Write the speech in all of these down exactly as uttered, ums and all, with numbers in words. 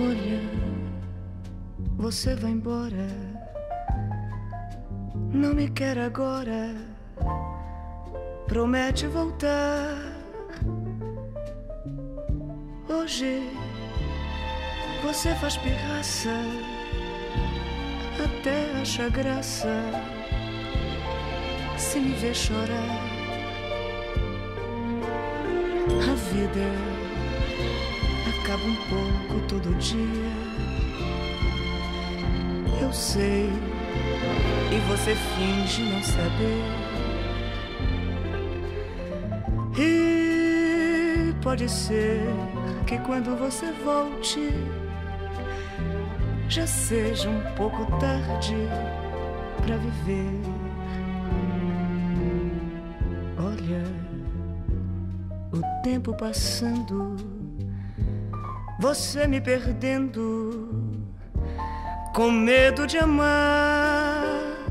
Olha, você vai embora, não me quer agora, promete voltar. Hoje você faz pirraça, até acha graça se me vê chorar. A vida acaba um pouco todo dia, eu sei, e você finge não saber. E pode ser que quando você volte já seja um pouco tarde pra viver. Olha, o tempo passando, você me perdendo, com medo de amar.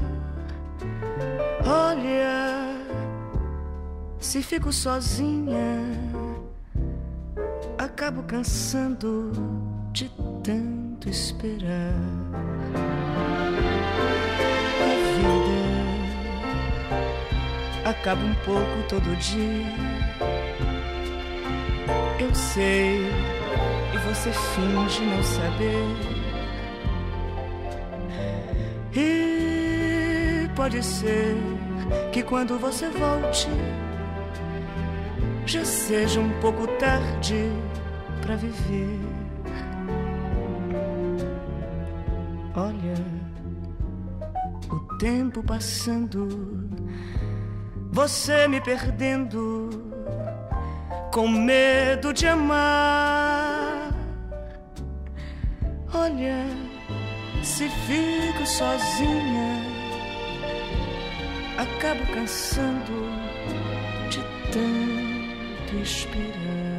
Olha, se fico sozinha, acabo cansando de tanto esperar. A vida acaba um pouco todo dia, eu sei, e você finge não saber. E pode ser que quando você volte já seja um pouco tarde pra viver. Olha, o tempo passando, você me perdendo, com medo de amar. Olha, se fico sozinha, acabo cansando de tanto esperar.